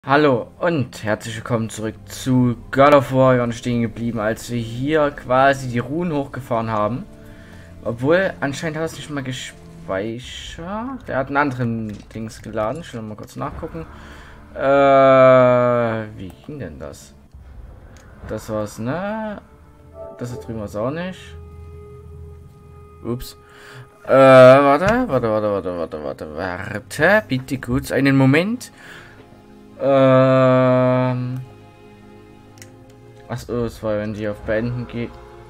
Hallo und herzlich willkommen zurück zu God of War. Wir waren stehen geblieben, als wir hier quasi die Runen hochgefahren haben. Obwohl, anscheinend hat er es nicht mal gespeichert. Er hat einen anderen Dings geladen. Ich will mal kurz nachgucken. Wie ging denn das? Das war's, ne? Das da drüben war's auch nicht. Ups. Warte. Bitte kurz einen Moment. Achso, es war, wenn die auf Beenden geht.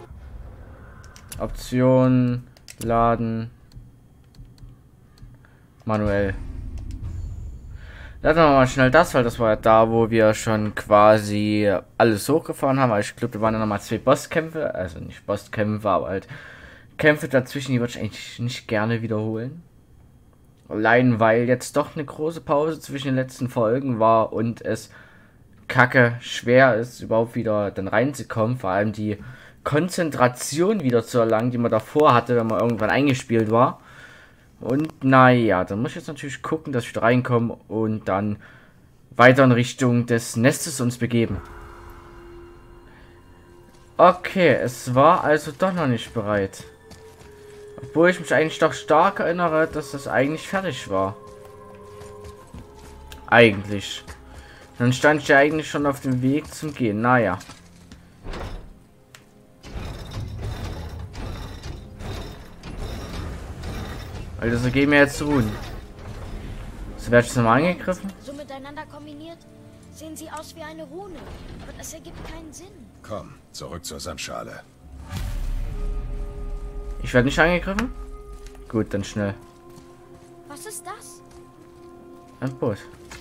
Option, Laden. Manuell. Laden wir mal schnell das, weil das war ja da, wo wir schon quasi alles hochgefahren haben. Also ich glaube, da waren ja nochmal 2 Bosskämpfe. Also nicht Bosskämpfe, aber halt Kämpfe dazwischen, die würde ich eigentlich nicht gerne wiederholen. Allein weil jetzt doch eine große Pause zwischen den letzten Folgen war und es kacke schwer ist, überhaupt wieder dann reinzukommen. Vor allem die Konzentration wieder zu erlangen, die man davor hatte, wenn man irgendwann eingespielt war. Und naja, dann muss ich jetzt natürlich gucken, dass ich wieder reinkomme und dann weiter in Richtung des Nestes uns begeben. Okay, es war also doch noch nicht bereit. Obwohl ich mich eigentlich doch stark erinnere, dass das eigentlich fertig war. Eigentlich. Dann stand ich ja eigentlich schon auf dem Weg zum Gehen. Naja. Also gehen wir jetzt ruhen. So werde ich nochmal angegriffen. So miteinander kombiniert sehen sie aus wie eine Rune. Aber das ergibt keinen Sinn. Komm, zurück zur Sandschale. Ich werde nicht angegriffen? Gut, dann schnell. Was ist das? Ein Boot.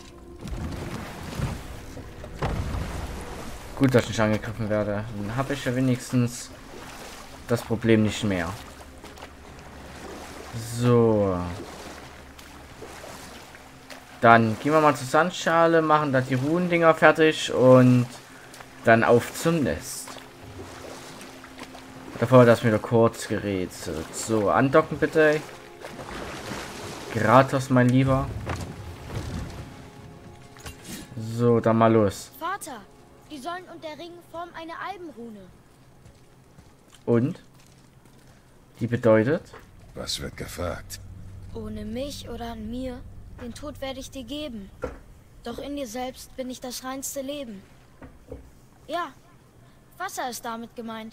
Gut, dass ich nicht angegriffen werde. Dann habe ich ja wenigstens das Problem nicht mehr. So. Dann gehen wir mal zur Sandschale, machen da die Runendinger fertig und dann auf zum Nest. Davor das wieder kurz gerätselt. So, andocken bitte. Gratis, mein Lieber. So, dann mal los. Vater, die Säulen und der Ring formen eine Albenrune. Und? Die bedeutet? Was wird gefragt? Ohne mich oder an mir, den Tod werde ich dir geben. Doch in dir selbst bin ich das reinste Leben. Ja, Wasser ist damit gemeint.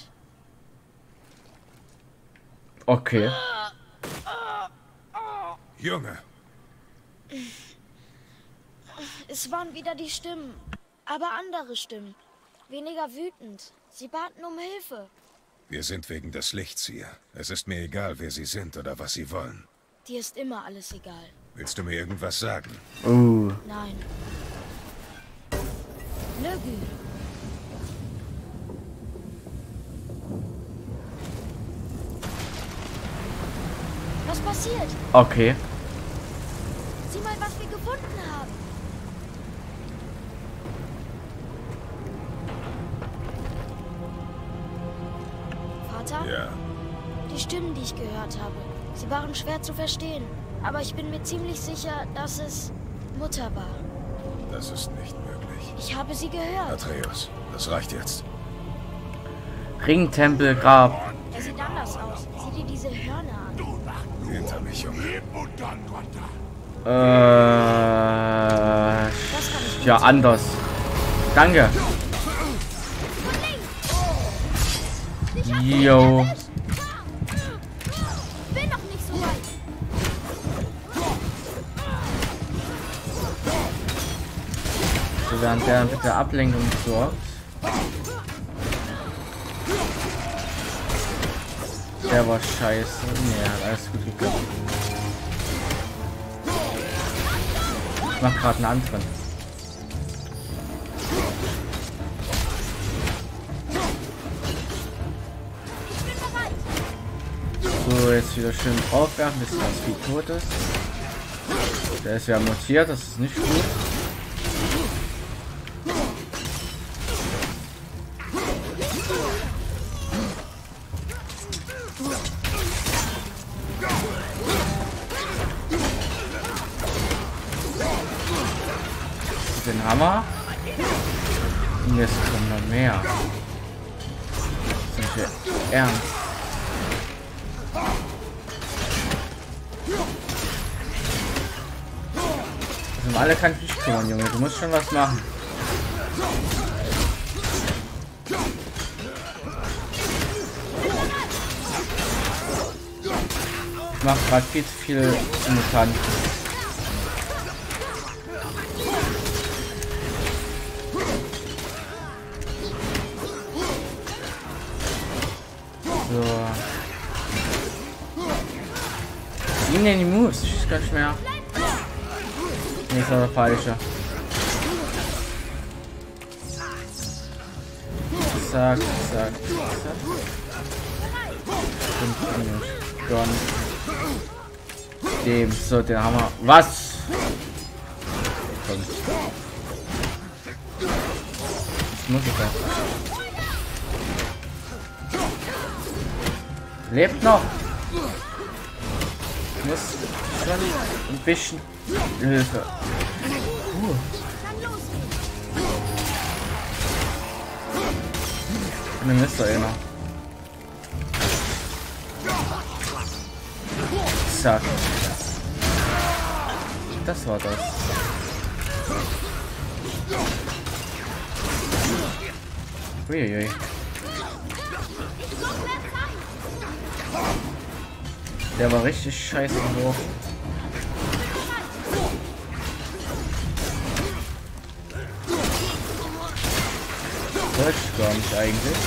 Okay. Junge! Es waren wieder die Stimmen, aber andere Stimmen. Weniger wütend. Sie baten um Hilfe. Wir sind wegen des Lichts hier. Es ist mir egal, wer sie sind oder was sie wollen. Dir ist immer alles egal. Willst du mir irgendwas sagen? Nein. Lögü. Was passiert? Okay. Sieh mal, was wir gefunden haben. Vater? Ja. Die Stimmen, die ich gehört habe, sie waren schwer zu verstehen. Aber ich bin mir ziemlich sicher, dass es Mutter war. Das ist nicht möglich. Ich habe sie gehört. Atreus, das reicht jetzt. Ring, Tempel, Grab. Er sieht anders aus. Sieh dir diese Hörner an. Hinter mich, Junge. Das kann ich Ja, anders. Danke. Jo. Bin noch nicht so weit. So, während der bitte Ablenkung sorgt. Der war scheiße. Nee, hat alles gut geklappt. Ich mach gerade einen anderen. So, jetzt wieder schön draufwerfen, bis das Vieh tot ist. Der ist ja mutiert, das ist nicht gut. Hammer. Und jetzt kommen noch mehr. Sind wir ernst? Also alle kann ich nicht kümmern, Junge. Du musst schon was machen. Ich mache gerade viel zu viel simultan. So. Nimm denn die Moves? Ich weiß gar nicht mehr. Nee, ist aber falscher. Zack, zack, zack. Gone. Dem, so, den haben wir. Was? Komm. Das muss ich da. Lebt noch. Ich muss schon ein bisschen Hilfe. Eine Mist, einer. Zack. Das war das. Uiuiui. Der war richtig scheiße geworfen. Wollte ich gar nicht eigentlich.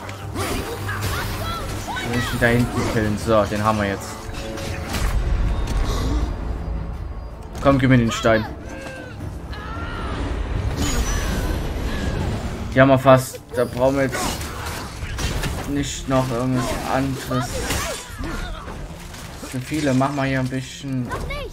Ich will ihn da hinten killen. So, den haben wir jetzt. Komm, gib mir den Stein. Die haben wir fast. Da brauchen wir jetzt nicht noch irgendwas anderes. Für viele machen wir hier ein bisschen.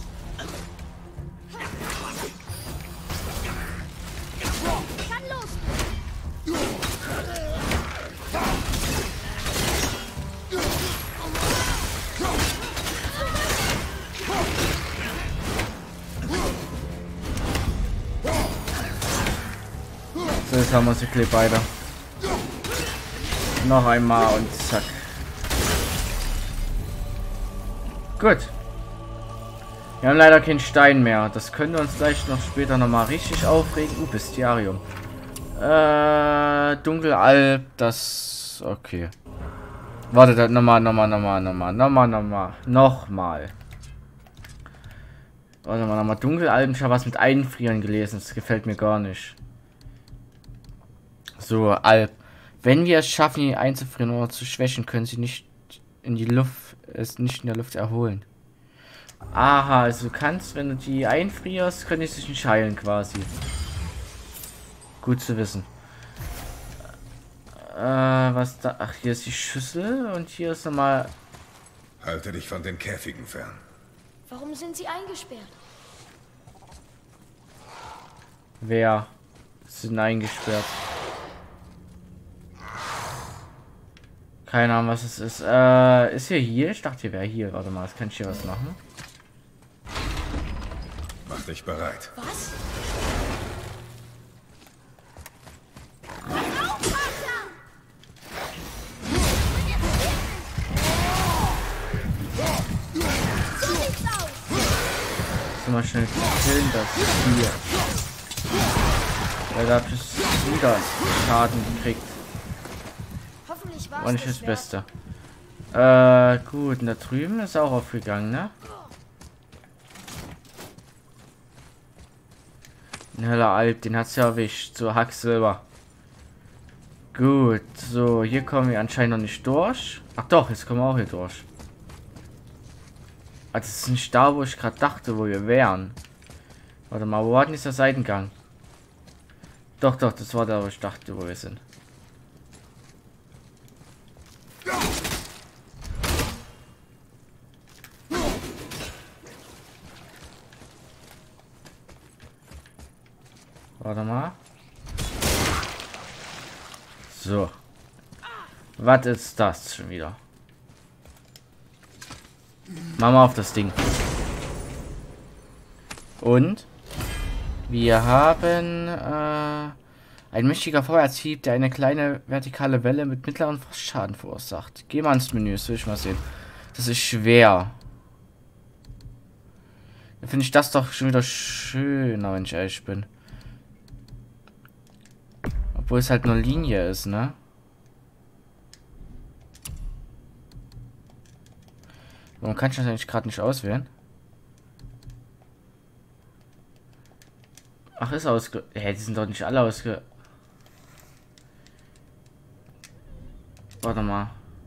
So, jetzt haben wir sie Clip weiter. Noch einmal und zack. Gut. Wir haben leider keinen Stein mehr. Das können wir uns gleich noch später noch mal richtig aufregen. Bestiarium. Dunkelalb, das... Okay. Warte, dann nochmal. Warte mal, nochmal. Dunkelalben, ich habe was mit Einfrieren gelesen. Das gefällt mir gar nicht. So, Alb. Wenn wir es schaffen, ihn einzufrieren oder zu schwächen, können sie nicht in die Luft, es nicht in der Luft erholen. Aha, also du kannst, wenn du die einfrierst, können die sich nicht heilen quasi. Gut zu wissen. Was da? Ach, hier ist die Schüssel und hier ist nochmal. Halte dich von den Käfigen fern. Warum sind sie eingesperrt? Wer sind eingesperrt? Keine Ahnung, was es ist. Ist hier? Ich dachte, hier wäre hier. Warte mal, kann ich hier was machen? Mach dich bereit. Was? So, mal schnell killen das hier. Weil da hab ich wieder Schaden gekriegt. Hoffentlich War nicht das Beste. Gut, und da drüben ist auch aufgegangen, ne? Ein heller Alp, den hat's ja erwischt. So, Hacksilber. Gut, so, hier kommen wir anscheinend noch nicht durch. Ach doch, jetzt kommen wir auch hier durch. Also, das ist nicht da, wo ich gerade dachte, wo wir wären. Warte mal, wo war denn dieser Seitengang? Doch, das war da, wo ich dachte, wo wir sind. Warte mal. So. Was ist das schon wieder? Mach mal auf das Ding. Und? Wir haben ein mächtiger Feuertrieb, der eine kleine vertikale Welle mit mittleren Frostschaden verursacht. Geh mal ins Menü, das will ich mal sehen. Das ist schwer. Da finde ich das doch schon wieder schöner, wenn ich ehrlich bin. Obwohl es halt nur Linie ist, ne? Warum kann ich das eigentlich gerade nicht auswählen? Ach, ist ausge... Hä, die sind doch nicht alle ausge... Warte mal.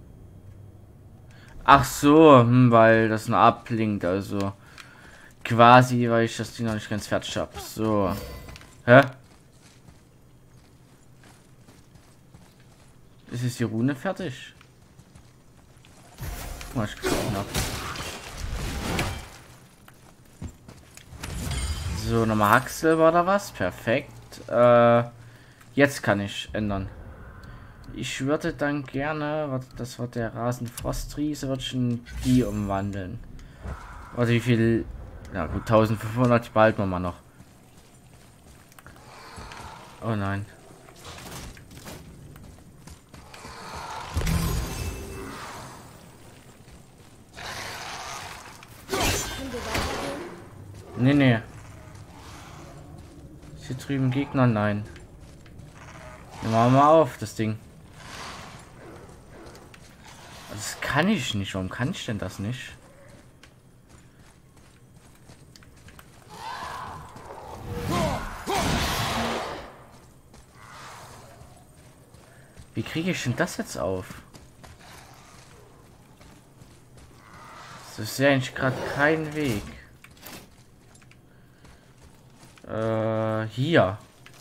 Ach so, weil das nur ablinkt, also... Quasi, weil ich das Ding noch nicht ganz fertig habe. So. Hä? Ist jetzt die Rune fertig? Was ich gefunden habe. So, nochmal Hacksilber oder was? Perfekt. Jetzt kann ich ändern. Ich würde dann gerne, das war der Rasenfrostriese, würde ich in die umwandeln. Warte, wie viel? Ja gut, 1500 behalten wir mal noch. Oh nein. Nee. Ist hier drüben Gegner? Nein. Dann machen wir mal auf, das Ding. Das kann ich nicht. Warum kann ich denn das nicht? Wie kriege ich denn das jetzt auf? Das ist ja eigentlich gerade kein Weg. Hier.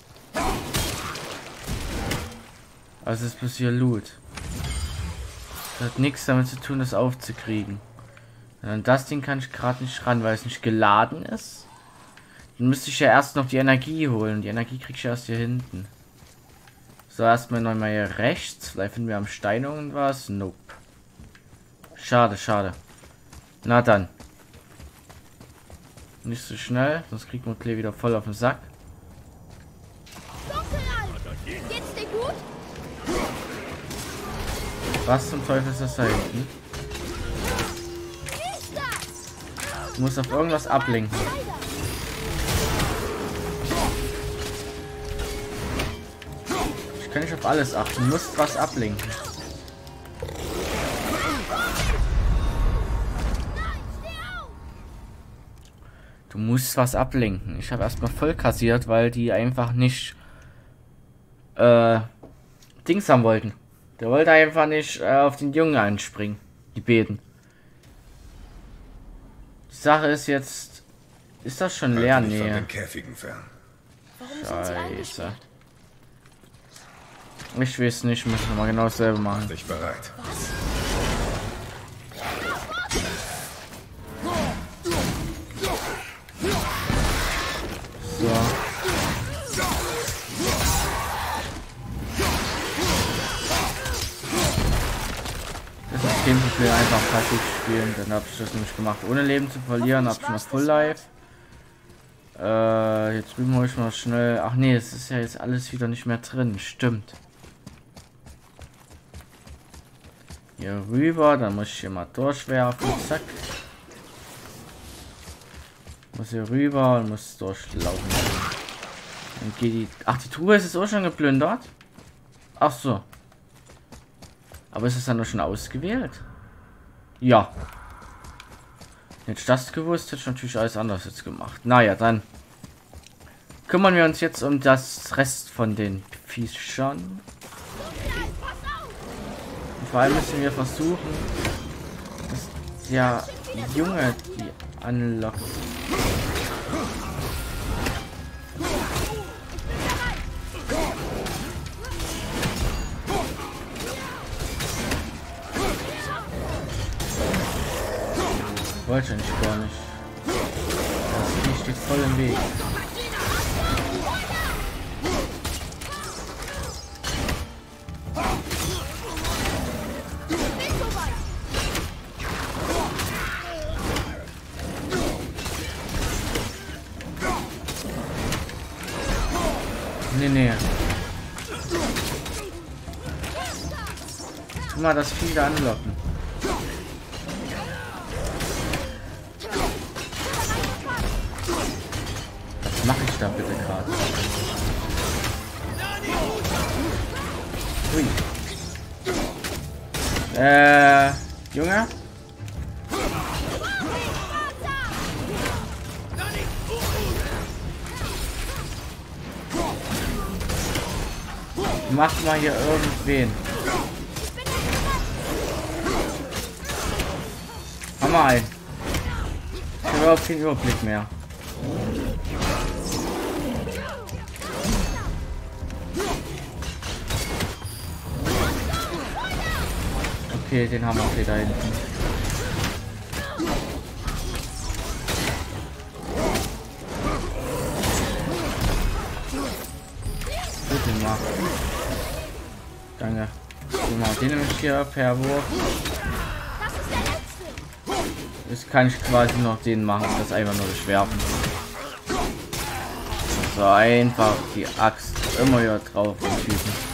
Also ist bloß hier Loot. Das hat nichts damit zu tun, das aufzukriegen. Und das Ding kann ich gerade nicht ran, weil es nicht geladen ist. Dann müsste ich ja erst noch die Energie holen. Die Energie krieg ich erst hier hinten. So, erstmal nochmal hier rechts. Vielleicht finden wir am Stein irgendwas. Nope. Schade, schade. Na dann. Nicht so schnell, sonst kriegt man Klee wieder voll auf den Sack. Geht's dir gut? Was zum Teufel ist das da hinten? Ich muss auf irgendwas ablenken. Ich kann nicht auf alles achten. Du musst was ablenken. Du musst was ablenken. Ich habe erstmal voll kassiert, weil die einfach nicht Dings haben wollten. Der wollte einfach nicht auf den Jungen anspringen. Die Beten. Die Sache ist jetzt... Ist das schon leer? Halt mich von Nee. den Käfigen fern. Warum sind sie Scheiße. eingesperrt? Ich weiß nicht, müssen wir mal genau dasselbe machen. Dich bereit. So. Das ist kein Problem, einfach passiv spielen. Dann habe ich das nämlich gemacht, ohne Leben zu verlieren. Habe ich noch Full Life. Jetzt drüben hole ich mal schnell. Ach nee, es ist ja jetzt alles wieder nicht mehr drin. Stimmt. Hier rüber, dann muss ich hier mal durchwerfen. Zack. Muss hier rüber und muss durchlaufen. Dann geht die. Ach, die Truhe ist jetzt auch schon geplündert. Ach so. Aber ist es dann noch schon ausgewählt? Ja. Hätte ich das gewusst, hätte ich natürlich alles anders jetzt gemacht. Naja, dann kümmern wir uns jetzt um das Rest von den Viechern. Und vor allem müssen wir versuchen, dass der Junge die anlockt. Wollte ich eigentlich gar nicht. Das Vieh steht voll im Weg. nee. Guck mal, das Vieh da anlocken. Was mache ich da bitte gerade? Ui. Junge? Mach mal hier irgendwen. Mach mal ein. Ich habe überhaupt keinen Überblick mehr. Okay, den haben wir auch wieder hinten. Gut gemacht. Danke. Genau, den nehme ich hier per Wurf. Jetzt kann ich quasi noch den machen und das einfach nur beschwerfen. So einfach die Axt immer hier drauf und schießen.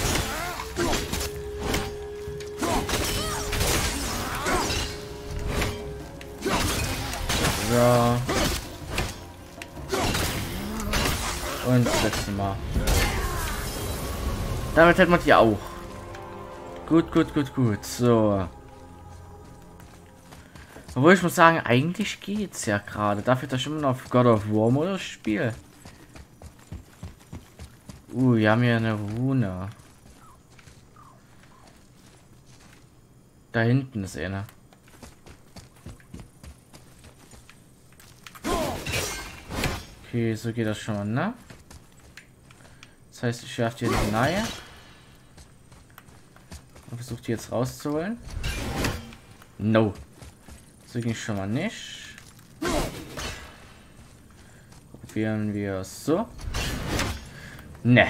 So. Und das letzte Mal. Damit hätten wir die auch. Gut. So. Obwohl ich muss sagen, eigentlich geht's ja gerade. Dafür, dass ich immer noch auf God of War Modus spiele. Wir haben hier eine Rune. Da hinten ist eine. Okay, so geht das schon mal, ne? Das heißt, ich werfe hier die Nähe. Und versuche die jetzt rauszuholen. No. So ging schon mal nicht. Probieren wir es so. Ne.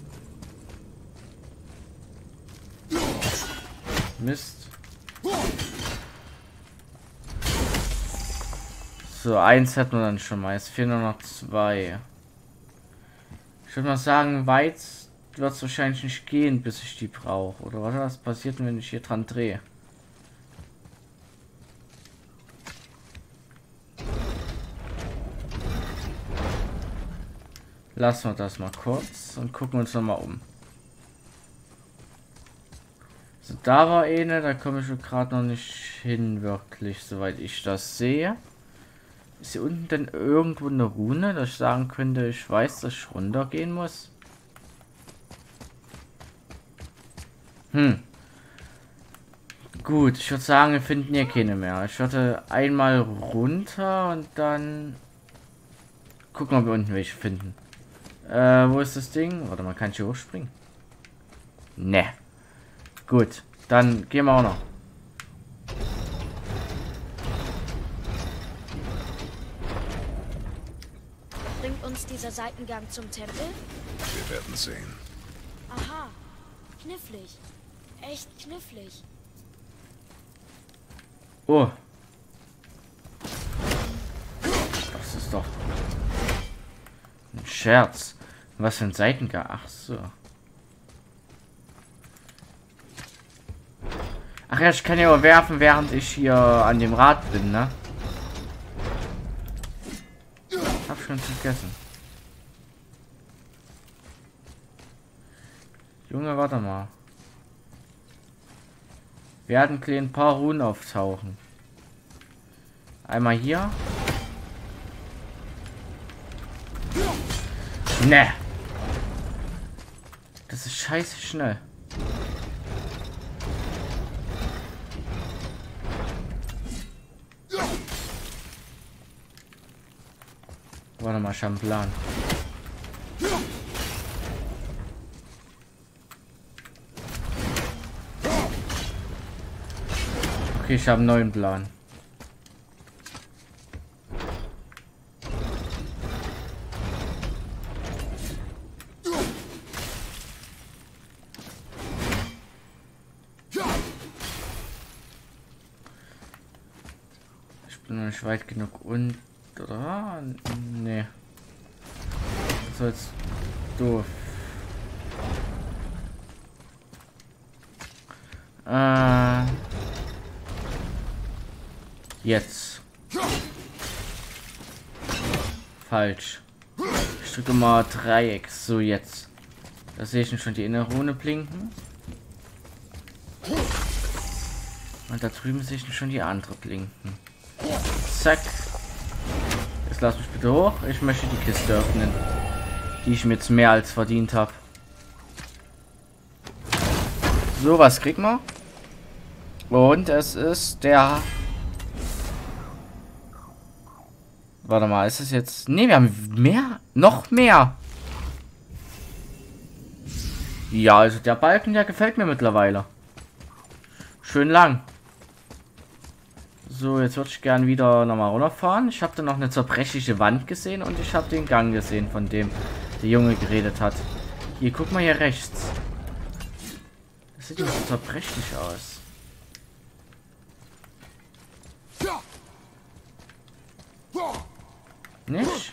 Mist. So, eins hat man dann schon mal. Es fehlen nur noch 2. Ich würde mal sagen, weit wird es wahrscheinlich nicht gehen, bis ich die brauche. Oder was passiert, wenn ich hier dran drehe? Lassen wir das mal kurz und gucken uns noch mal um. So, da war eine, da komme ich gerade noch nicht hin, wirklich, soweit ich das sehe. Ist hier unten denn irgendwo eine Rune, dass ich sagen könnte, ich weiß, dass ich runtergehen muss? Gut, ich würde sagen, wir finden hier keine mehr. Ich würde einmal runter und dann gucken, ob wir unten welche finden. Wo ist das Ding? Warte mal, kann ich hier hochspringen? Ne. Gut, dann gehen wir auch noch. Bringt uns dieser Seitengang zum Tempel? Wir werden sehen. Aha. Knifflig. Echt knifflig. Oh. Das ist doch ein Scherz. Was für ein Seitengang? Ach so. Ach ja, ich kann ja auch werfen, während ich hier an dem Rad bin, ne? Hab schon vergessen. Junge, warte mal. Wir hatten ein paar Runen auftauchen. Einmal hier. Ne. Das ist scheiße schnell. Warte mal, ich habe einen Plan. Okay, ich habe einen neuen Plan. Ich bin noch nicht weit genug und oder? Nee. Das ist jetzt doof. Jetzt. Falsch. Ich drücke mal Dreieck. So, jetzt. Da sehe ich schon die innere Rune blinken. Und da drüben sehe ich schon die andere blinken. Zack. Jetzt lass mich bitte hoch. Ich möchte die Kiste öffnen, die ich mir jetzt mehr als verdient habe. So, was kriegt man? Und es ist der... Warte mal, ist es jetzt... Ne, wir haben mehr. Noch mehr. Ja, also der Balken, der gefällt mir mittlerweile. Schön lang. So, jetzt würde ich gern wieder nochmal runterfahren. Ich habe da noch eine zerbrechliche Wand gesehen und ich habe den Gang gesehen, von dem der Junge geredet hat. Hier, guck mal hier rechts. Das sieht immer so zerbrechlich aus. Nicht?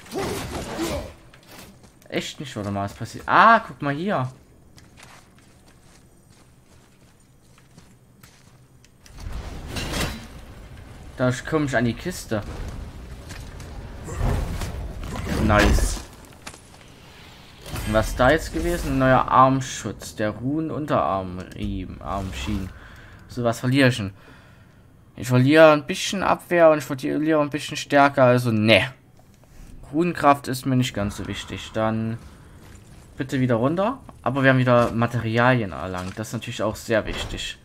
Echt nicht, oder mal was passiert? Ah, guck mal hier. Da komme ich an die Kiste. Nice. Und was ist da jetzt gewesen? Ein neuer Armschutz. Der Armschienen. So was verliere ich schon. Ich verliere ein bisschen Abwehr und ich verliere ein bisschen Stärke. Also ne. Runenkraft ist mir nicht ganz so wichtig. Dann bitte wieder runter. Aber wir haben wieder Materialien erlangt. Das ist natürlich auch sehr wichtig.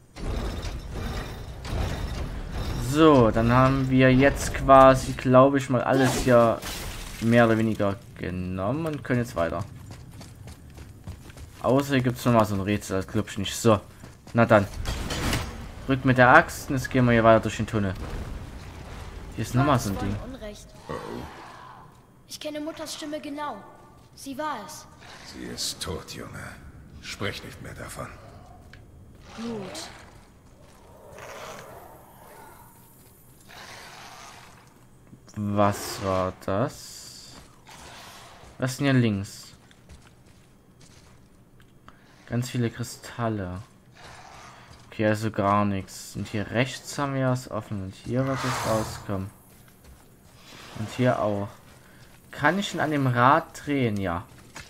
So, dann haben wir jetzt quasi, glaube ich, mal alles hier mehr oder weniger genommen und können jetzt weiter. Außer hier gibt es nochmal so ein Rätsel, das glaube ich nicht. So, na dann. Rück mit der Axt und jetzt gehen wir hier weiter durch den Tunnel. Hier ist nochmal so ein Ding. Ich kenne Mutters Stimme genau. Sie war es. Sie ist tot, Junge. Sprich nicht mehr davon. Gut. Was war das? Was ist denn hier links? Ganz viele Kristalle. Okay, also gar nichts. Und hier rechts haben wir was offen. Und hier wird es rauskommen. Und hier auch. Kann ich ihn an dem Rad drehen? Ja.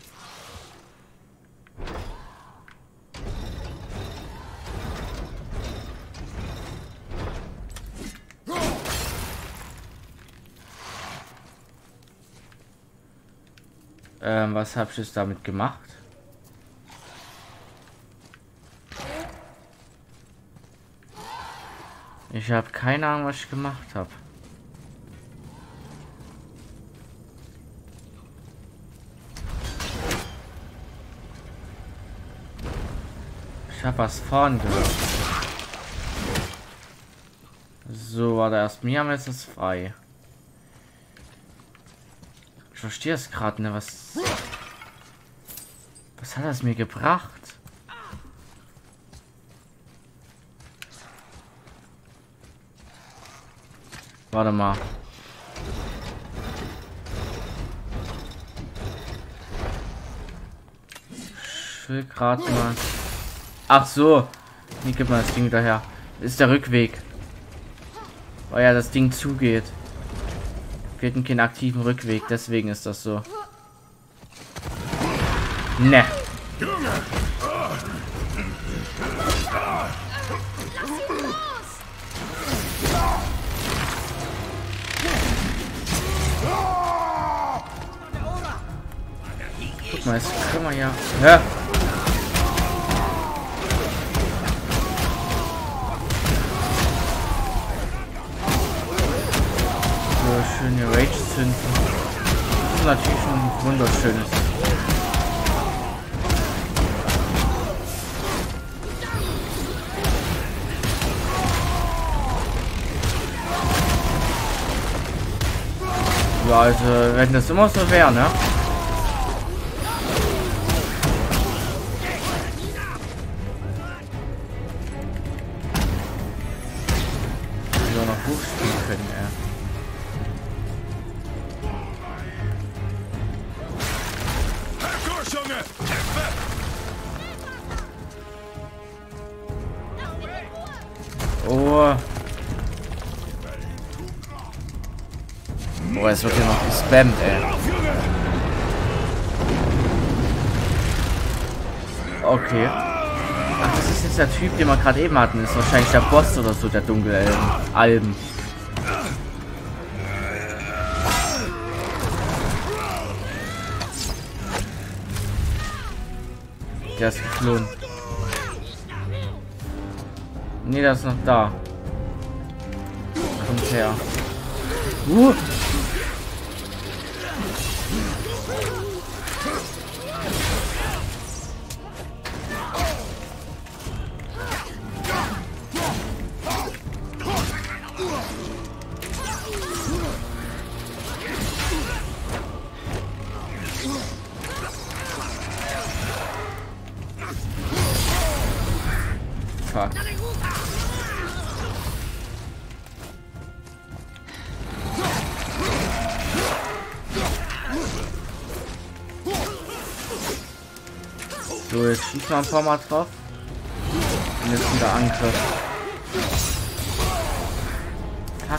Was habe ich jetzt damit gemacht? Ich habe keine Ahnung, was ich gemacht habe. Ich habe was vorn gehört. So, war da erst. Mir haben wir jetzt das frei. Ich verstehe es gerade, ne? Was hat das mir gebracht? Warte mal. Ich will gerade mal. Ach so. Hier gibt man das Ding daher. Das ist der Rückweg. Weil ja das Ding zugeht. Wir hätten keinen aktiven Rückweg, deswegen ist das so. Ne. Guck mal, jetzt können wir ja. Ja. So schöne Rage zünden. Das ist natürlich schon ein wunderschönes. Ja, also wenn das immer so wäre, ne? Wir noch hochspielen können, Oh. Oh, es wird hier noch gespammt, ey. Okay. Ach, das ist jetzt der Typ, den wir gerade eben hatten. Das ist wahrscheinlich der Boss oder so, der Dunkelalben. Der ist geflohen. Nee, der ist noch da. Kommt her. Fuck. So, jetzt schießt man ein paar Mal drauf. Und jetzt wieder Angriff. Fuck.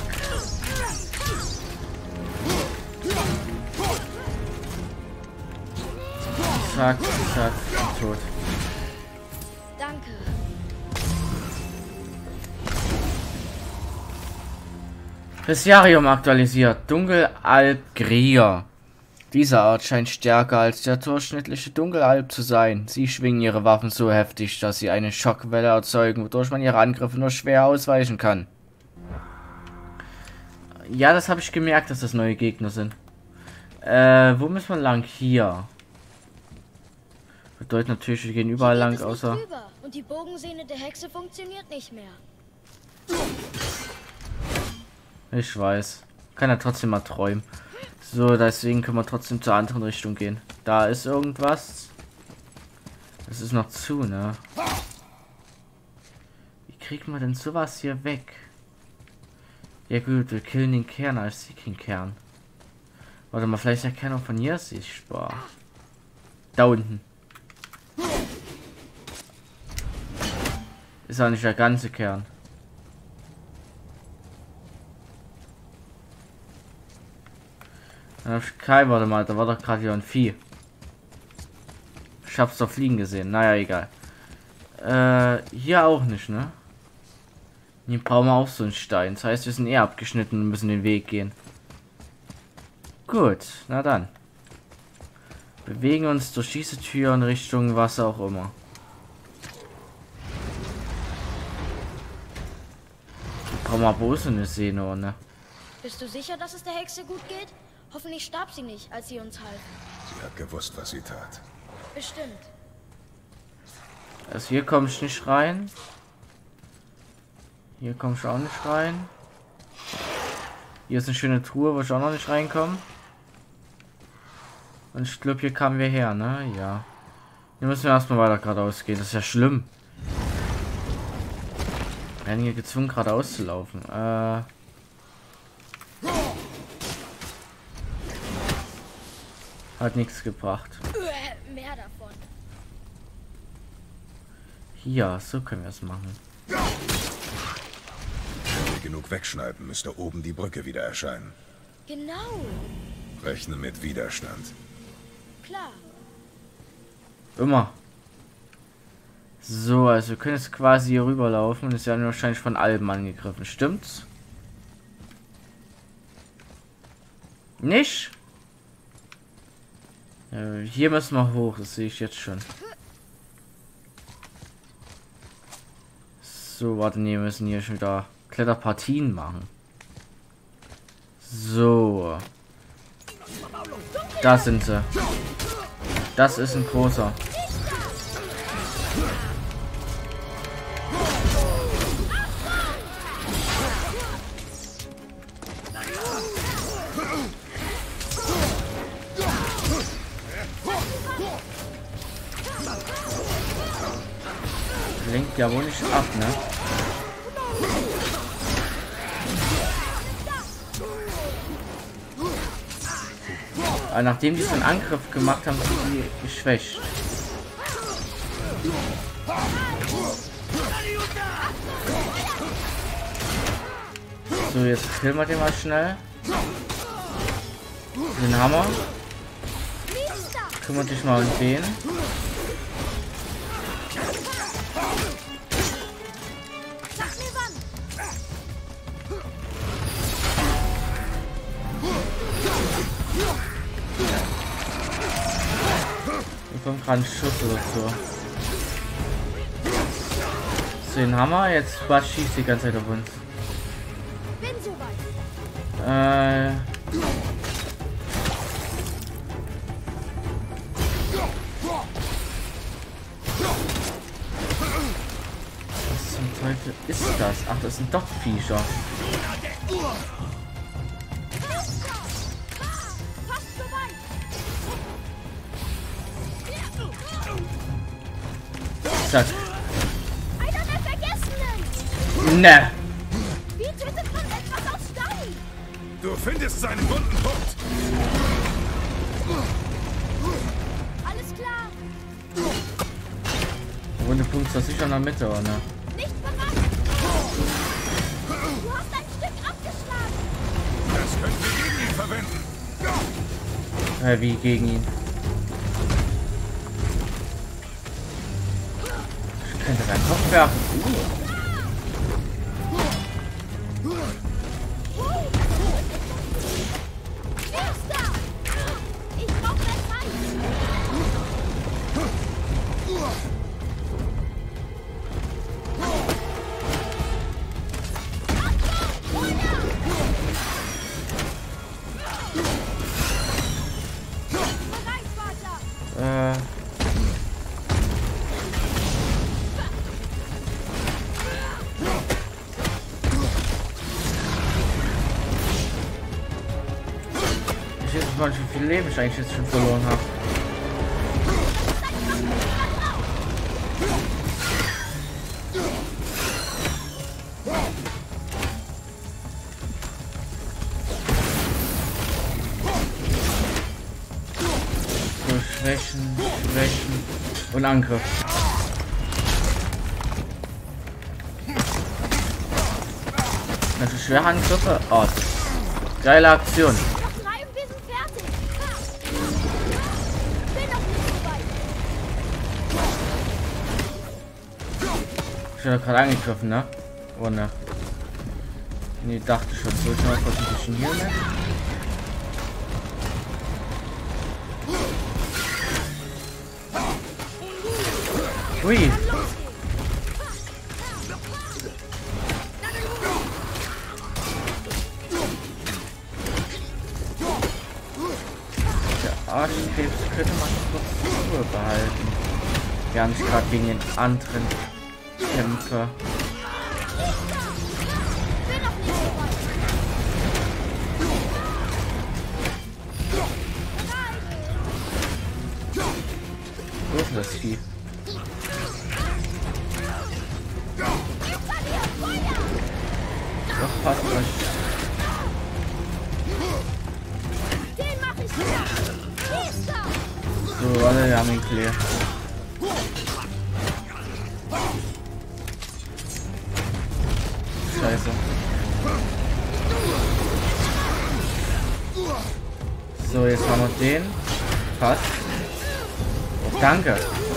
Zack, zack, tot. Danke. Bestiarium aktualisiert. Dunkelalb Grier. Diese Art scheint stärker als der durchschnittliche Dunkelalb zu sein. Sie schwingen ihre Waffen so heftig, dass sie eine Schockwelle erzeugen, wodurch man ihre Angriffe nur schwer ausweichen kann. Ja, das habe ich gemerkt, dass das neue Gegner sind. Wo müssen wir lang? Hier. Bedeutet natürlich, wir gehen überall lang, außer... Und die Bogensehne der Hexe funktioniert nicht mehr. Ich weiß. Kann ja trotzdem mal träumen. So, deswegen können wir trotzdem zur anderen Richtung gehen. Da ist irgendwas. Das ist noch zu, ne? Wie kriegt man denn sowas hier weg? Ja gut, wir killen den Kern als Seeking-Kern. Warte mal, vielleicht ist der Kern auch von hier sichtbar. Da unten. Ist auch nicht der ganze Kern. Kai, warte mal, da war doch gerade hier ein Vieh. Ich hab's doch fliegen gesehen. Naja, egal. Hier auch nicht, ne? Hier brauchen wir auch so einen Stein. Das heißt, wir sind eher abgeschnitten und müssen den Weg gehen. Gut, na dann. Bewegen uns durch diese Tür in Richtung was auch immer. Brauchen wir bloß eine Sehne, ne? Bist du sicher, dass es der Hexe gut geht? Hoffentlich starb sie nicht, als sie uns half. Sie hat gewusst, was sie tat. Bestimmt. Also hier komme ich nicht rein. Hier komme ich auch nicht rein. Hier ist eine schöne Truhe, wo ich auch noch nicht reinkomme. Und ich glaube, hier kamen wir her, ne? Ja. Hier müssen wir erstmal weiter geradeaus gehen. Das ist ja schlimm. Wir werden hier gezwungen, geradeaus zu laufen. Hat nichts gebracht. Mehr davon. Hier, so können wir es machen. Wenn wir genug wegschneiden, müsste oben die Brücke wieder erscheinen. Genau. Rechne mit Widerstand. Klar. Immer. So, also wir können jetzt quasi hier rüberlaufen und es werden wahrscheinlich von Alben angegriffen. Stimmt's? Nicht? Hier müssen wir hoch, das sehe ich jetzt schon. So, warte, nee, wir müssen hier schon wieder Kletterpartien machen. So. Da sind sie. Das ist ein großer. Lenkt ja wohl nicht ab, ne? Aber nachdem die so einen Angriff gemacht haben, sind die geschwächt. So, jetzt killen wir den mal schnell. Den Hammer. Kümmert dich mal um den. Hier kommt gerade ein Schuss oder so. So, den Hammer. Jetzt schießt die ganze Zeit auf uns. Was zum Teufel ist das? Ach, das sind doch Viecher. Zack. Einer der Vergessenen! Ne! Wie tötet man etwas aus Stein? Du findest seinen wunden Punkt. Alles klar! Der wunde Punkt ist doch sicher in der Mitte, oder? Nicht bereit! Du hast ein Stück abgeschlagen! Das können wir gegen ihn verwenden. Wie gegen ihn? Ich könnte seinen Kopf werfen. Wer ist da? Ich brauche mehr Zeit! Bereit, Vater! Ich weiß gar nicht, wie viel Leben ich eigentlich jetzt schon verloren habe. So, Schwächen, Schwächen und Angriff. Also schwere Angriffe. Oh, geile Aktion. Noch 3 und wir sind fertig! Bin noch nicht so weit! Ich habe gerade angegriffen, ne? Oh ne. Nee, dachte schon. So, ich mal kurz ein bisschen hier, ne? Ui. Der Arschkrebs könnte man kurz Ruhe behalten. Wir haben sich gerade gegen den anderen Kämpfer. Bin noch nicht so weit! Wo ist denn das Vieh? Doch, passt euch. Den mach ich wieder! Wie ist da? So, alle, wir haben ihn clear. Scheiße. So, jetzt haben wir den. Passt. Oh, danke.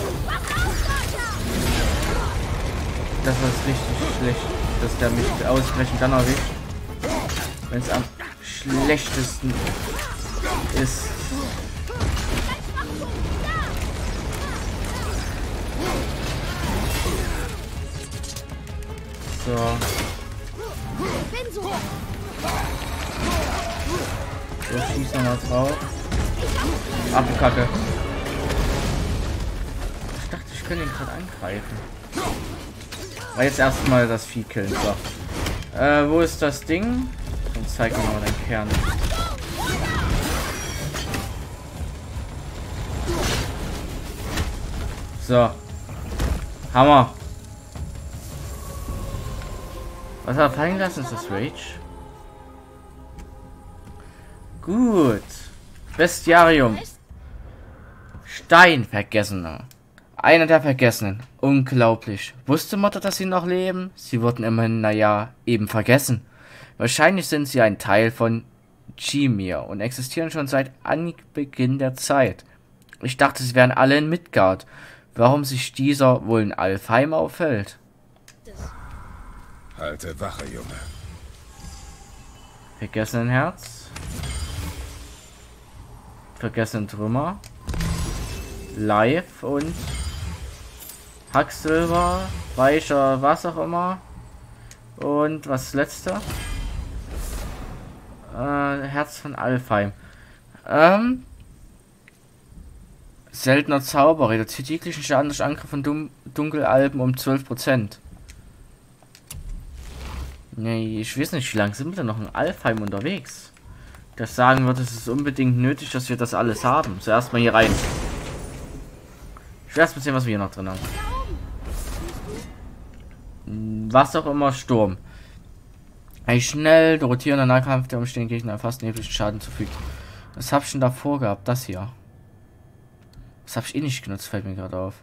Das ist richtig schlecht, dass der mich ausgerechnet dann erwischt. Wenn es am schlechtesten ist. So. Bin so! So, schieß nochmal drauf. Abkacke. Ich dachte, ich könnte ihn gerade angreifen. Aber jetzt erstmal das Vieh killen. So. Wo ist das Ding? Und zeig mir mal den Kern. So. Hammer. Was hat er fallen lassen? Ist das Rage? Gut. Bestiarium. Steinvergessener. Einer der Vergessenen. Unglaublich. Wusste Mutter, dass sie noch leben? Sie wurden immerhin, naja, eben vergessen. Wahrscheinlich sind sie ein Teil von Chimir und existieren schon seit Anbeginn der Zeit. Ich dachte, sie wären alle in Midgard. Warum sich dieser wohl in Alfheim aufhält? Halte Wache, Junge. Vergessenen Herz. Vergessenen Trümmer. Live und Hacksilber. Weicher, was auch immer. Und was letzte? Herz von Alfheim. Seltener Zauber. Reduziert jeglichen Schaden durch Angriff von Dunkelalben um 12%. Nee, ich weiß nicht, wie lange sind wir denn noch in Alfheim unterwegs? Das sagen würde, es ist unbedingt nötig, dass wir das alles haben. Zuerst mal hier rein. Ich will erst mal sehen, was wir hier noch drin haben. Was auch immer, Sturm. Ein schnell rotierender Nahkampf, der umstehenden Gegner fast nebelischen Schaden zufügt. Was hab ich denn davor gehabt? Das hier. Das habe ich eh nicht genutzt, fällt mir gerade auf.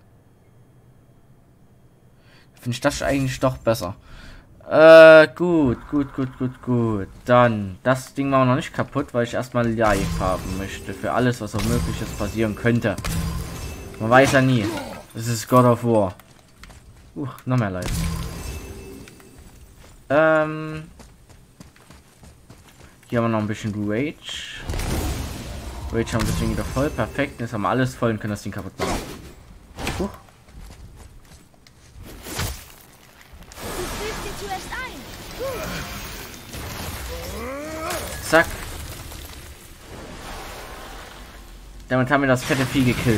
Finde ich das eigentlich doch besser. Gut. Dann, das Ding war noch nicht kaputt, weil ich erstmal live haben möchte. Für alles, was auch möglich jetzt passieren könnte. Man weiß ja nie. Das ist God of War. Noch mehr live. Hier haben wir noch ein bisschen Rage. Rage haben wir deswegen wieder voll. Perfekt. Jetzt haben wir alles voll und können das Ding kaputt machen. Zack. Damit haben wir das fette Vieh gekillt.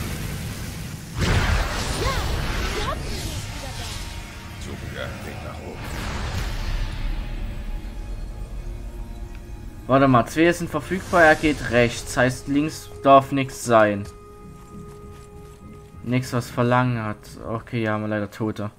Warte mal, 2 sind verfügbar, er geht rechts. Heißt, links darf nichts sein. Nichts, was Verlangen hat. Okay, ja, haben wir leider Tote.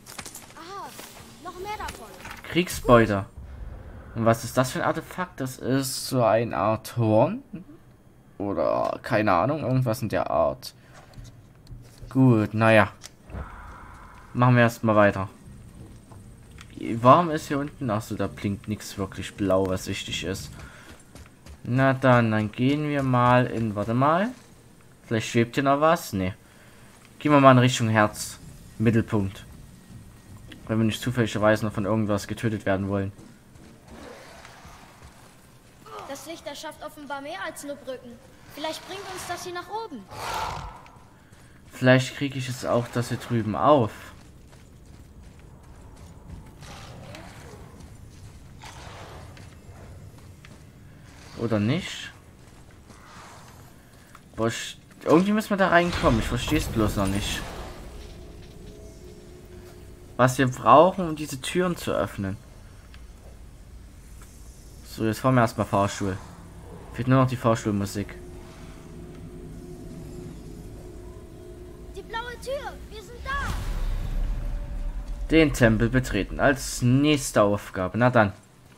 Kriegsbeuter. Und was ist das für ein Artefakt? Das ist so eine Art Horn. Oder keine Ahnung, irgendwas in der Art. Gut, naja. Machen wir erstmal weiter. Warum ist hier unten? Achso, da blinkt nichts wirklich blau, was wichtig ist. Na dann gehen wir mal in. Warte mal. Vielleicht schwebt hier noch was. Nee. Gehen wir mal in Richtung Herz. Mittelpunkt. Wenn wir nicht zufälligerweise noch von irgendwas getötet werden wollen. Das Licht erschafft offenbar mehr als nur Brücken. Vielleicht bringt uns das hier nach oben. Vielleicht kriege ich es auch das hier drüben auf. Oder nicht? Boah, irgendwie müssen wir da reinkommen. Ich verstehe es bloß noch nicht. Was wir brauchen, um diese Türen zu öffnen. So, jetzt fahren wir erstmal Fahrstuhl. Fehlt nur noch die Fahrstuhlmusik. Die blaue Tür, wir sind da. Den Tempel betreten als nächste Aufgabe. Na dann.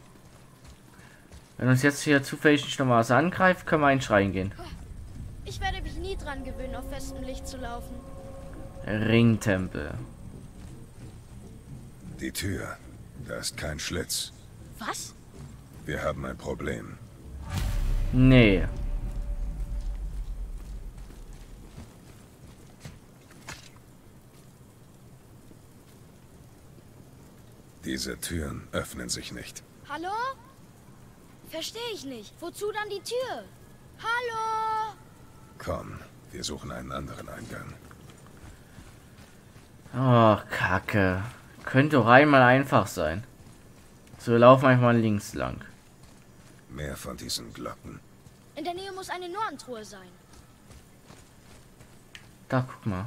Wenn uns jetzt hier zufällig nicht noch was angreift, können wir einen Schreien gehen. Ich werde mich nie dran gewöhnen, auf festem Licht zu laufen. Ringtempel. Die Tür. Da ist kein Schlitz. Was? Wir haben ein Problem. Nee. Diese Türen öffnen sich nicht. Hallo? Verstehe ich nicht. Wozu dann die Tür? Hallo? Komm, wir suchen einen anderen Eingang. Oh, Kacke. Könnte doch einmal einfach sein. So, laufen wir mal links lang. Mehr von diesen Glocken. In der Nähe muss eine Norntruhe sein. Da, guck mal.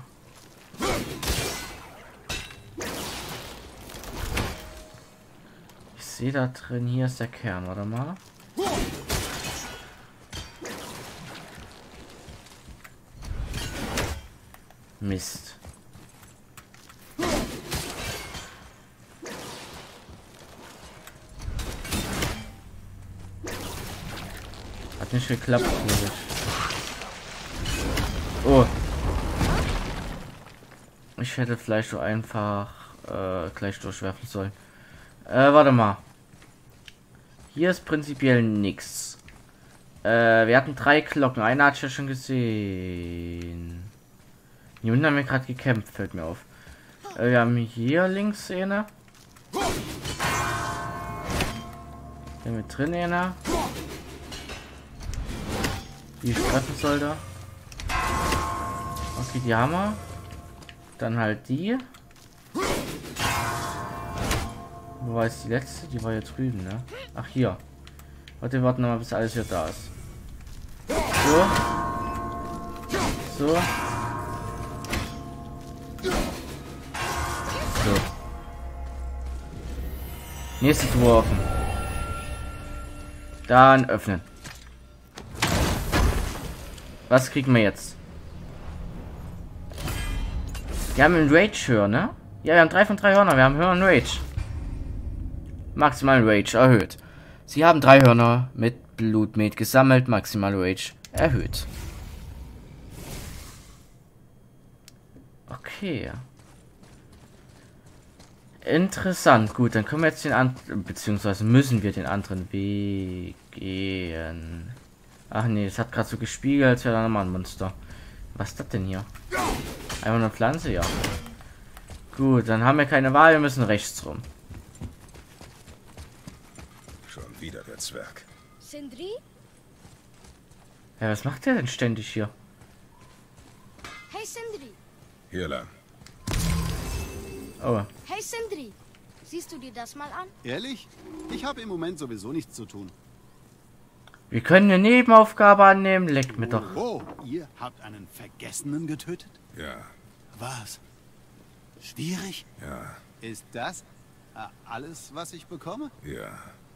Ich sehe da drin, hier ist der Kern, warte mal. Mist. Hat nicht geklappt, glaube ich. Oh. Ich hätte vielleicht so einfach gleich durchwerfen sollen. Warte mal. Hier ist prinzipiell nichts. Wir hatten 3 Glocken. Eine hat ich ja schon gesehen. Hier unten haben wir gerade gekämpft, fällt mir auf. Wir haben hier links eine. Hier mit drin eine. Die ich treffen sollte. Okay, die haben wir. Dann halt die. Wo war jetzt die letzte? Die war hier drüben, ne? Ach, hier. Warte, wir warten noch mal, bis alles hier da ist. So. So. So. Nächste Truhe offen. Dann öffnen. Was kriegen wir jetzt? Wir haben einen Rage-Hör, ne? Ja, wir haben 3 von 3 Hörner. Wir haben Hör und Rage. Maximal Rage erhöht. Sie haben 3 Hörner mit Blutmet gesammelt. Maximal Rage erhöht. Okay. Interessant. Gut, dann können wir jetzt den anderen, beziehungsweise müssen wir den anderen Weg gehen. Ach nee, es hat gerade so gespiegelt, als wäre da nochmal ein Monster. Was ist das denn hier? Einfach eine Pflanze, ja. Gut, dann haben wir keine Wahl, wir müssen rechts rum. Schon wieder der Zwerg. Sindri? Ja, was macht der denn ständig hier? Hey Sindri! Hier lang. Oh. Hey Sindri! Siehst du dir das mal an? Ehrlich? Ich habe im Moment sowieso nichts zu tun. Wir können eine Nebenaufgabe annehmen, leckt mir doch. Oh, ihr habt einen Vergessenen getötet? Ja, Was? Schwierig? ja, Ist das alles, was ich bekomme? ja.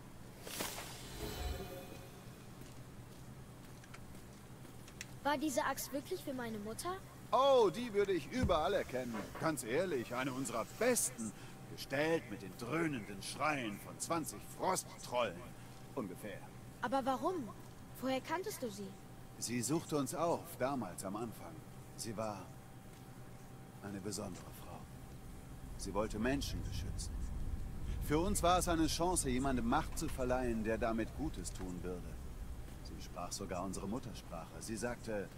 War diese Axt wirklich für meine Mutter? Oh, die würde ich überall erkennen. Ganz ehrlich, eine unserer besten. Gestellt mit den dröhnenden Schreien von 20 Frosttrollen. Ungefähr. Aber warum? Woher kanntest du sie? Sie suchte uns auf, damals am Anfang. Sie war eine besondere Frau. Sie wollte Menschen beschützen. Für uns war es eine Chance, jemandem Macht zu verleihen, der damit Gutes tun würde. Sie sprach sogar unsere Muttersprache. Sie sagte: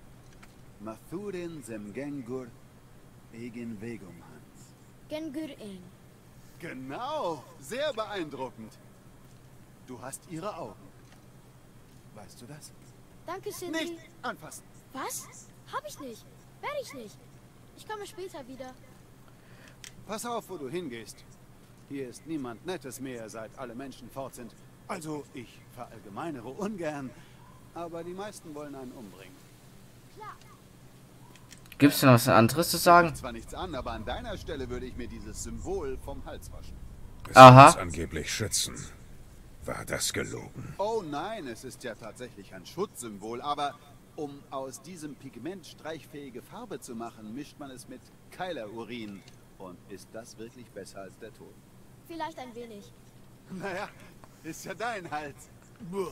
Mathurin Semgengur Egin Vegumhans. Gengur-Ein. Genau, sehr beeindruckend. Du hast ihre Augen. Weißt du das? Danke, Sindri. Nicht anfassen. Was? Hab ich nicht. Werde ich nicht. Ich komme später wieder. Pass auf, wo du hingehst. Hier ist niemand Nettes mehr, seit alle Menschen fort sind. Also, ich verallgemeinere ungern, aber die meisten wollen einen umbringen. Klar. Gibt es noch was anderes zu sagen? Zwar nichts an, aber an deiner Stelle würde ich mir dieses Symbol vom Hals waschen. Es Aha. soll uns angeblich schützen. War das gelogen? Oh nein, es ist ja tatsächlich ein Schutzsymbol, aber um aus diesem Pigment streichfähige Farbe zu machen, mischt man es mit Keilerurin. Und ist das wirklich besser als der Tod? Vielleicht ein wenig. Naja, ist ja dein Hals. Buh.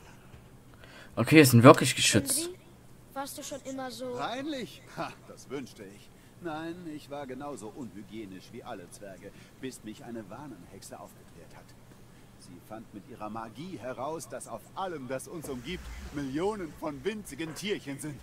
Okay, es sind wirklich geschützt. Sindri, warst du schon immer so... Reinlich? Ha, das wünschte ich. Nein, ich war genauso unhygienisch wie alle Zwerge, bis mich eine Warnenhexe aufgeklärt hat. Sie fand mit ihrer Magie heraus, dass auf allem, das uns umgibt, Millionen von winzigen Tierchen sind.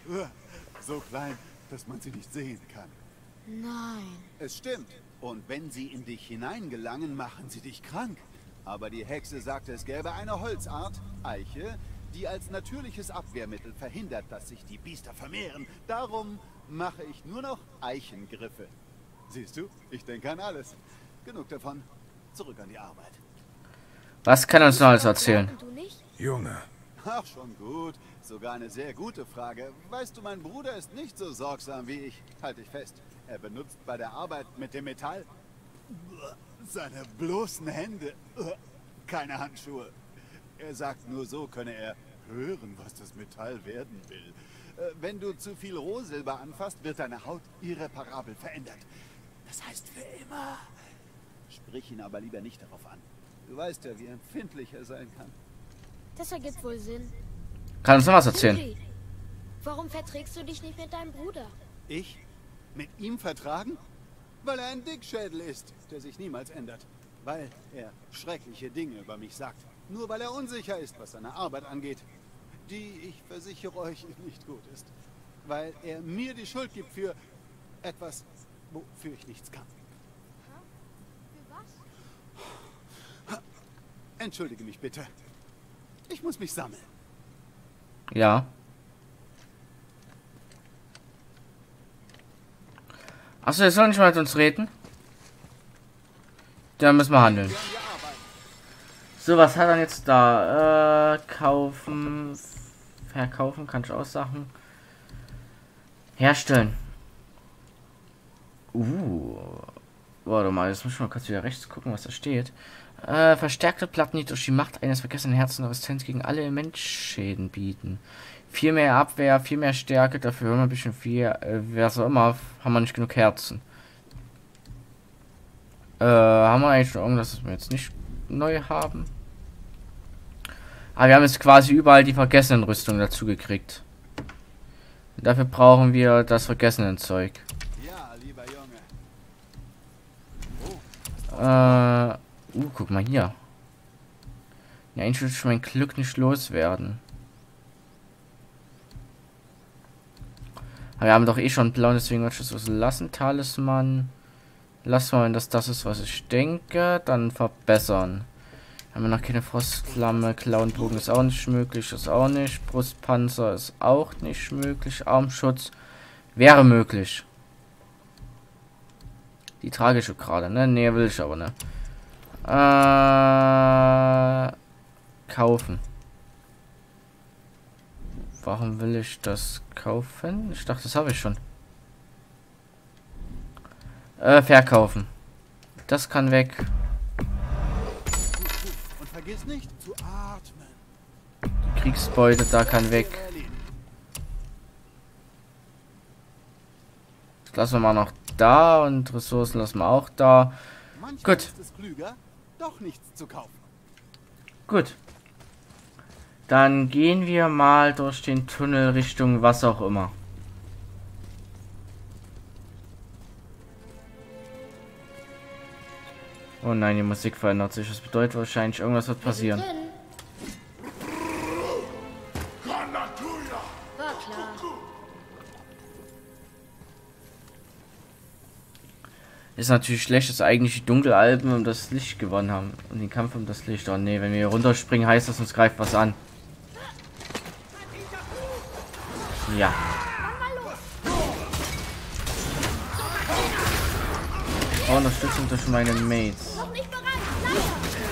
So klein, dass man sie nicht sehen kann. Nein. Es stimmt. Und wenn sie in dich hineingelangen, machen sie dich krank. Aber die Hexe sagte, es gäbe eine Holzart, Eiche, die als natürliches Abwehrmittel verhindert, dass sich die Biester vermehren. Darum mache ich nur noch Eichengriffe. Siehst du, ich denke an alles. Genug davon. Zurück an die Arbeit. Was kann er uns noch alles erzählen? Und du nicht? Junge, Ach, schon gut. Sogar eine sehr gute Frage. Weißt du, mein Bruder ist nicht so sorgsam wie ich. Halt dich fest. Er benutzt bei der Arbeit mit dem Metall seine bloßen Hände. Keine Handschuhe. Er sagt, nur so könne er hören, was das Metall werden will. Wenn du zu viel Rohsilber anfasst, wird deine Haut irreparabel verändert. Das heißt für immer. Sprich ihn aber lieber nicht darauf an. Du weißt ja, wie empfindlich er sein kann. Das ergibt wohl Sinn. Kann uns noch was erzählen? Sindri, warum verträgst du dich nicht mit deinem Bruder? Ich? Mit ihm vertragen? Weil er ein Dickschädel ist, der sich niemals ändert. weil er schreckliche Dinge über mich sagt. Nur weil er unsicher ist, was seine Arbeit angeht, die, ich versichere euch, nicht gut ist. Weil er mir die Schuld gibt für etwas, wofür ich nichts kann. Für was? Entschuldige mich bitte. Ich muss mich sammeln. Ja. Achso, er soll nicht mal mit uns reden. Dann müssen wir handeln. So, was hat er jetzt da? Kaufen. Verkaufen kann ich auch Sachen. Herstellen. Warte mal, jetzt muss ich mal kurz wieder rechts gucken, was da steht. Verstärkte Platten, die durch die Macht eines vergessenen Herzens Resistenz gegen alle Elementschäden bieten. Viel mehr Abwehr, viel mehr Stärke, dafür haben wir ein bisschen viel, wer so immer, haben wir nicht genug Herzen. Haben wir eigentlich noch irgendwas, was wir jetzt nicht neu haben? Aber wir haben jetzt quasi überall die vergessenen Rüstungen dazu gekriegt. Dafür brauchen wir das vergessenen Zeug. Ja, lieber Junge. Guck mal hier. Ja, eigentlich will ich mein Glück nicht loswerden. Aber wir haben doch eh schon blau, deswegen würde ich das so lassen. Talisman. Lass mal, wenn das ist, was ich denke. Dann verbessern. Haben wir noch keine Frostflamme. Klauenbogen ist auch nicht möglich. Ist auch nicht. Brustpanzer ist auch nicht möglich. Armschutz wäre möglich. Die trage ich schon gerade, ne? Ne, will ich aber, ne? Kaufen. Warum will ich das kaufen? Ich dachte, das habe ich schon. Verkaufen. Das kann weg. Und vergiss nicht zu atmen. Die Kriegsbeute, da kann weg. Das lassen wir mal noch da und Ressourcen lassen wir auch da. Manchmal Gut. ist es klüger, doch nichts zu kaufen. Gut. Dann gehen wir mal durch den Tunnel Richtung was auch immer. Oh nein, die Musik verändert sich. Das bedeutet wahrscheinlich, irgendwas wird passieren. War klar. Ist natürlich schlecht, dass eigentlich die Dunkelalben um das Licht gewonnen haben. Und den Kampf um das Licht. Oh nee, wenn wir hier runterspringen, heißt das, uns greift was an. Ja. Oh, Unterstützung durch meine Mates. Noch nicht bereit. Leider.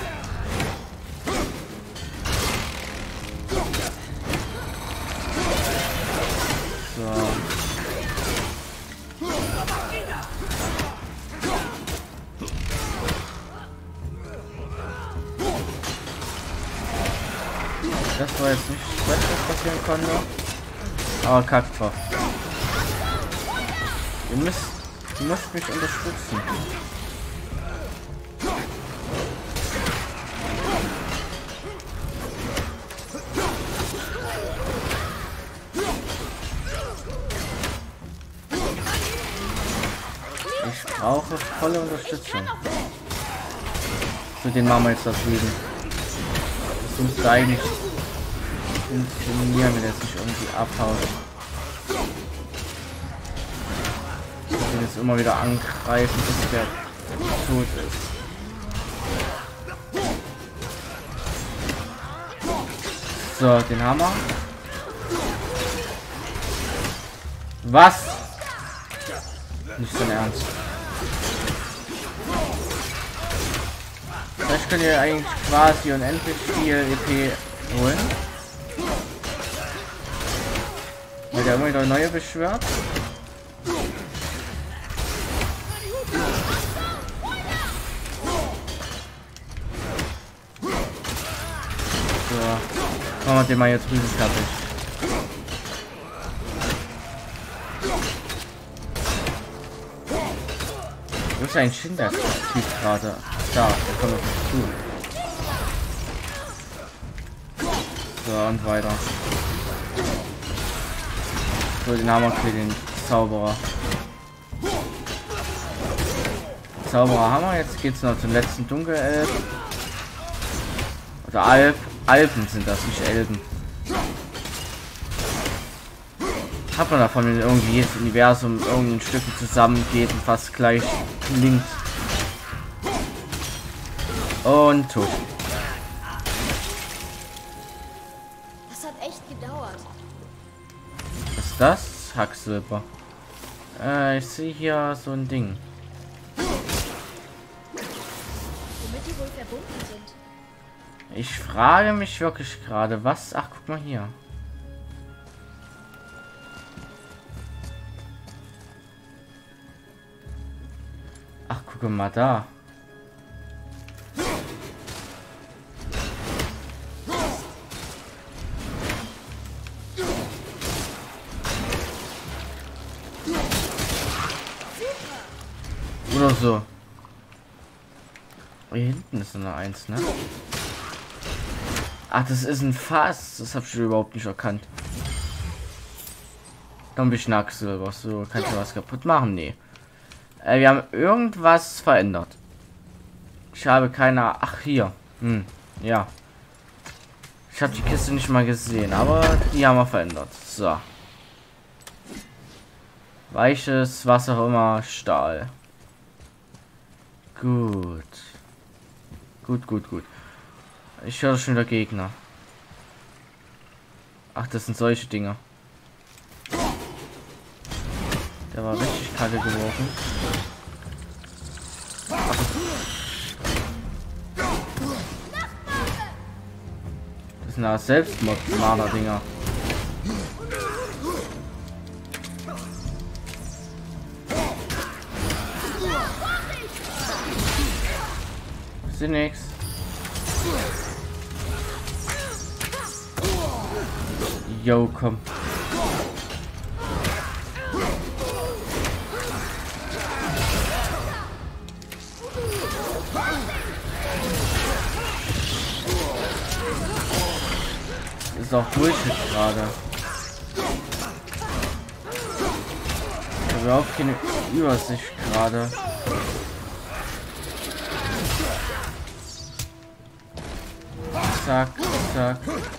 So. Das war jetzt nicht das, was passieren konnte. Aber kackt drauf. Ihr müsst mich unterstützen. Ich brauche volle Unterstützung. Zu den machen wir jetzt das Leben. Das müsste eigentlich funktionieren, wenn er jetzt nicht irgendwie abhaut. Ich will jetzt immer wieder angreifen, bis der tot ist. So, den Hammer. Was? Nicht so ernst. Vielleicht könnt ihr eigentlich quasi unendlich viel EP holen. Weil der immer wieder neue beschwört. So. Machen wir den mal jetzt drüben fertig. Wo ist ein Schindler-Typ gerade? Da, der kommt auf mich zu. So, und weiter. So, den haben wir für den Zauberer. Zauberer haben wir. Jetzt geht's noch zum letzten Dunkelelb. Oder Alp. Alpen sind das, nicht Elben. Hat man davon, wenn irgendwie jedes Universum irgendein Stück zusammengeht und fast gleich klingt. Und tot. Das hat echt gedauert. Was ist das? Hacksilber. Ich sehe hier so ein Ding. Womit die wohl verbunden sind. Ich frage mich wirklich gerade, was... Ach, guck mal hier. Ach, guck mal da. Oder so. Hier hinten ist nur eins, ne? Ach, das ist ein Fass. Das habe ich überhaupt nicht erkannt. Dann bin ich Nacksilber. So, kannst du was kaputt machen? Nee. Wir haben irgendwas verändert. Ich habe keine... Ach, hier. Ja. Ich habe die Kiste nicht mal gesehen, aber die haben wir verändert. So. Weiches, was auch immer, Stahl. Gut. Gut. Ich höre schon wieder Gegner. Ach, das sind solche Dinge. Der war richtig kacke geworfen. Das sind ja Selbstmord-Dinger. Sind nix. Jo, komm. Ist auch Bullshit gerade. Ich habe überhaupt keine Übersicht gerade. Zack, zack.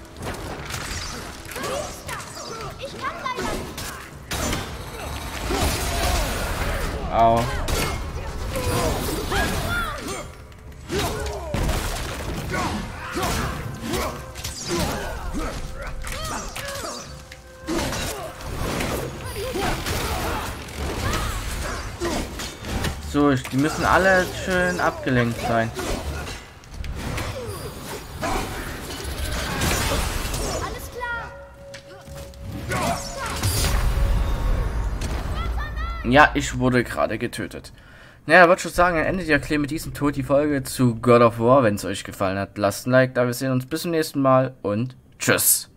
Au. So, die müssen alle schön abgelenkt sein. Ja, ich wurde gerade getötet. Naja, würde schon sagen, dann endet ja klar mit diesem Tod die Folge zu God of War. Wenn es euch gefallen hat, lasst ein Like da. Wir sehen uns bis zum nächsten Mal und tschüss.